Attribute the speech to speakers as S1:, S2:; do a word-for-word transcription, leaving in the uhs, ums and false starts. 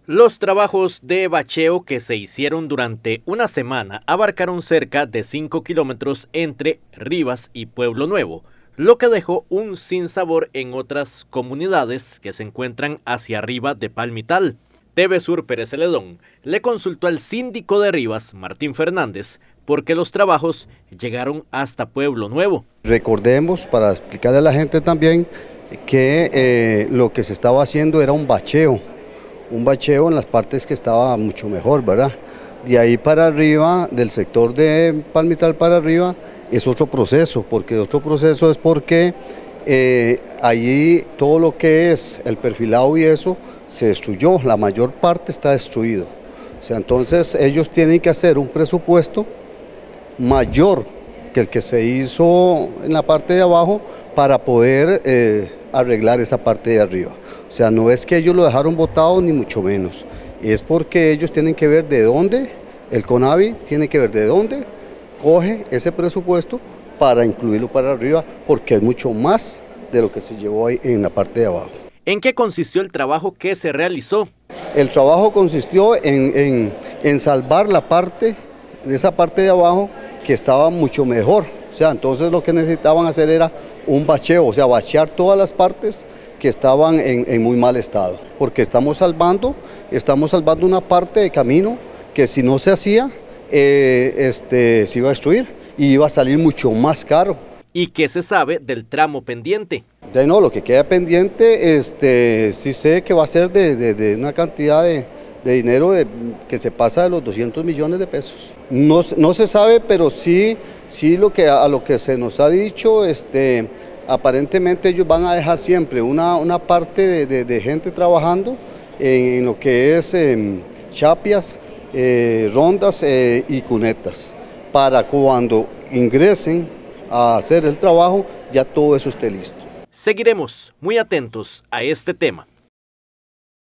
S1: Los trabajos de bacheo que se hicieron durante una semana abarcaron cerca de cinco kilómetros entre Rivas y Pueblo Nuevo, lo que dejó un sinsabor en otras comunidades que se encuentran hacia arriba de Palmital. T V Sur Pérez Celedón le consultó al síndico de Rivas, Martín Fernández, por qué los trabajos llegaron hasta Pueblo Nuevo.
S2: Recordemos, para explicarle a la gente también, que eh, lo que se estaba haciendo era un bacheo, un bacheo en las partes que estaba mucho mejor, ¿verdad? De ahí para arriba, del sector de Palmital para arriba, es otro proceso, porque otro proceso es porque eh, allí todo lo que es el perfilado y eso se destruyó, la mayor parte está destruido. O sea, entonces ellos tienen que hacer un presupuesto mayor que el que se hizo en la parte de abajo para poder eh, arreglar esa parte de arriba. O sea, no es que ellos lo dejaron botado ni mucho menos, es porque ellos tienen que ver de dónde, el CONAVI tiene que ver de dónde coge ese presupuesto para incluirlo para arriba, porque es mucho más de lo que se llevó ahí en la parte de abajo.
S1: ¿En qué consistió el trabajo que se realizó?
S2: El trabajo consistió en, en, en salvar la parte, de esa parte de abajo que estaba mucho mejor. O sea, entonces lo que necesitaban hacer era un bacheo, o sea, bachear todas las partes que estaban en, en muy mal estado, porque estamos salvando, estamos salvando una parte de camino que si no se hacía, eh, este, se iba a destruir y iba a salir mucho más caro.
S1: ¿Y qué se sabe del tramo pendiente?
S2: De no, lo que queda pendiente, este, sí sé que va a ser de, de, de una cantidad de, de dinero de, que se pasa de los doscientos millones de pesos. No, no se sabe, pero sí, sí lo que, a lo que se nos ha dicho, este, aparentemente ellos van a dejar siempre una, una parte de, de, de gente trabajando en, en lo que es eh, chapias, eh, rondas eh, y cunetas, para cuando ingresen a hacer el trabajo ya todo eso esté listo.
S1: Seguiremos muy atentos a este tema.